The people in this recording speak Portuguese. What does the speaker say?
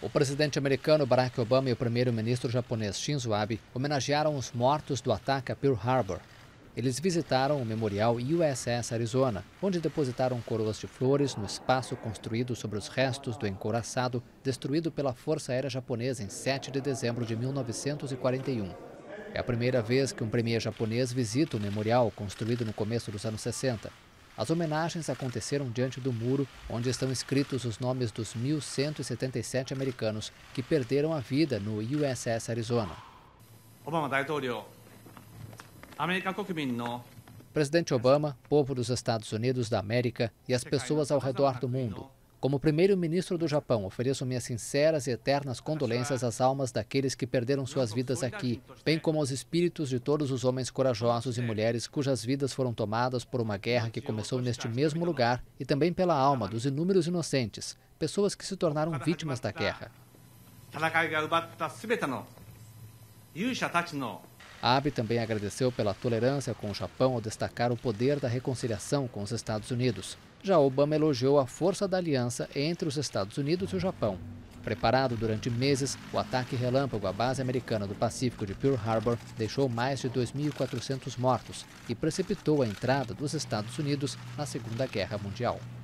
O presidente americano Barack Obama e o primeiro-ministro japonês Shinzo Abe homenagearam os mortos do ataque a Pearl Harbor. Eles visitaram o memorial USS Arizona, onde depositaram coroas de flores no espaço construído sobre os restos do encouraçado destruído pela Força Aérea Japonesa em 7 de dezembro de 1941. É a primeira vez que um premier japonês visita o memorial construído no começo dos anos 60. As homenagens aconteceram diante do muro, onde estão escritos os nomes dos 1.177 americanos que perderam a vida no USS Arizona. Presidente Obama, povo dos Estados Unidos da América e as pessoas ao redor do mundo. Como primeiro-ministro do Japão, ofereço minhas sinceras e eternas condolências às almas daqueles que perderam suas vidas aqui, bem como aos espíritos de todos os homens corajosos e mulheres cujas vidas foram tomadas por uma guerra que começou neste mesmo lugar e também pela alma dos inúmeros inocentes, pessoas que se tornaram vítimas da guerra. Abe também agradeceu pela tolerância com o Japão ao destacar o poder da reconciliação com os Estados Unidos. Já Obama elogiou a força da aliança entre os Estados Unidos e o Japão. Preparado durante meses, o ataque relâmpago à base americana do Pacífico de Pearl Harbor deixou mais de 2.400 mortos e precipitou a entrada dos Estados Unidos na Segunda Guerra Mundial.